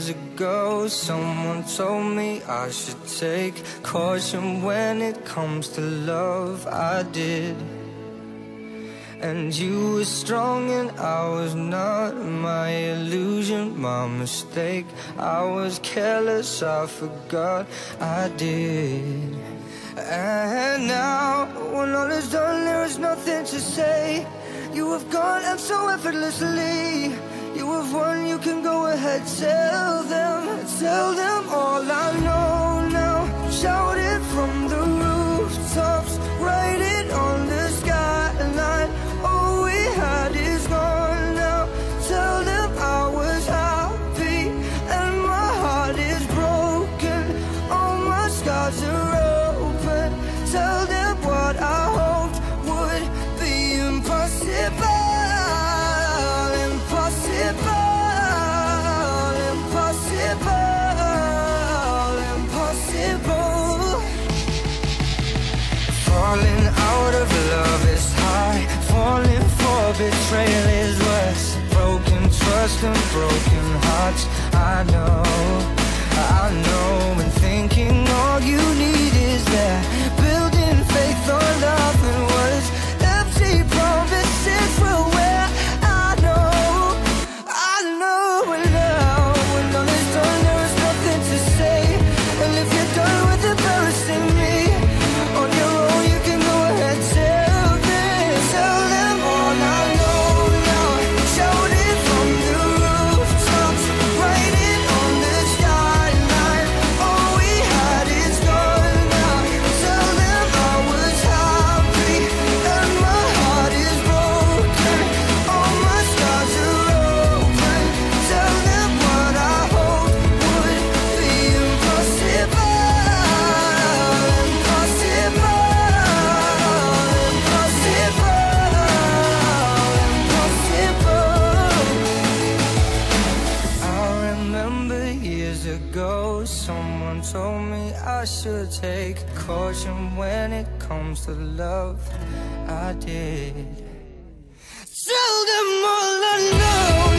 years ago, someone told me I should take caution when it comes to love. I did. And you were strong and I was not. My illusion, my mistake. I was careless, I forgot I did. And now, when all is done, there is nothing to say. You have gone and so effortlessly. You have won, you can go ahead, tell them all I know now. Shout it from the rooftops, write it on the skyline. All we had is gone now. Tell them I was happy and my heart is broken. All my scars are open. Tell them what I hoped would be impossible. Falling out of love is high. Falling for betrayal is worse. Broken trust and broken hearts. I know. And thinking all you need is that. Building faith on love and words. Empty promises will wear. I know. And now, when all is done, there is nothing to say. And if you're done with embarrassing me on your own, you can go ahead, tell them all I know now. Shout it from the rooftops, write it on the skyline. All we had is gone now. Tell them I was happy and my heart is broken. All my scars are open. Tell them what I hoped would be impossible. Ago, someone told me I should take caution when it comes to love. I did. Tell them all I know.